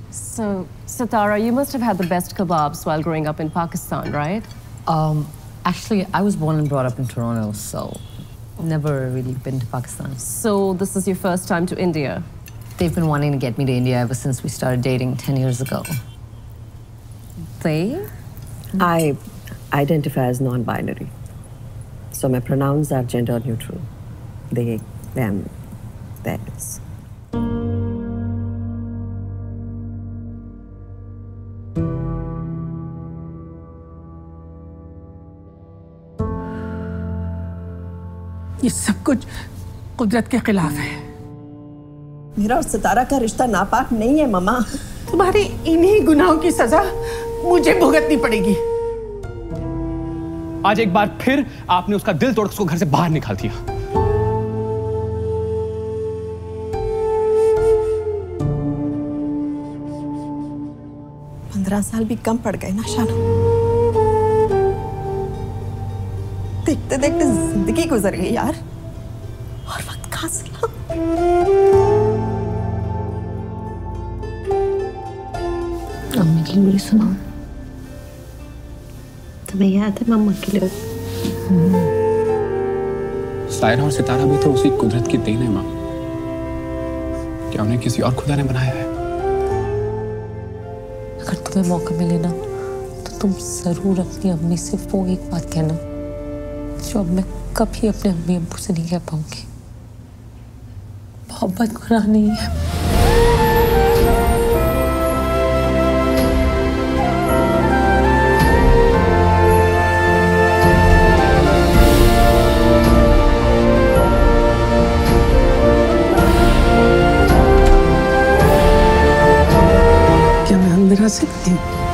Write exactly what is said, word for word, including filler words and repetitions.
So, Sitara, you must have had the best kebabs while growing up in Pakistan, right? Um, actually, I was born and brought up in Toronto, so never really been to Pakistan. So, this is your first time to India? They've been wanting to get me to India ever since we started dating ten years ago. They? I identify as non-binary. So my pronouns are gender neutral. They, them, theirs. ये सब कुछ कुदरत के खिलाफ है। मेरा और सितारा का रिश्ता नापाक नहीं है ममा। तुम्हारी इन्हीं गुनाहों की सजा मुझे भुगतनी पड़ेगी। आज एक बार फिर आपने उसका दिल तोड़ उसको घर से बाहर निकाल दिया। पंद्रह साल भी कम पड़ गए ना शानू। देखते देखते जिंदगी गुजर गई यार, और वक्त कहाँ से ला? अम्मी की बुरी सुना। तुम्हें याद है मम्मा के लिए? सायरा और सितारा भी तो उसी कुदरत की देन है माँ। क्या उन्हें किसी और खुदा ने बनाया है? अगर तुम्हें मौका मिले ना, तो तुम जरूर अपनी अम्मी से वो एक बात कहना जो अब मैं कभी अपने अम्मी अब्बू से नहीं कह पाऊंगी। मोहब्बत गुनाह नहीं है। क्या मैं अंदर आ सकती हूँ?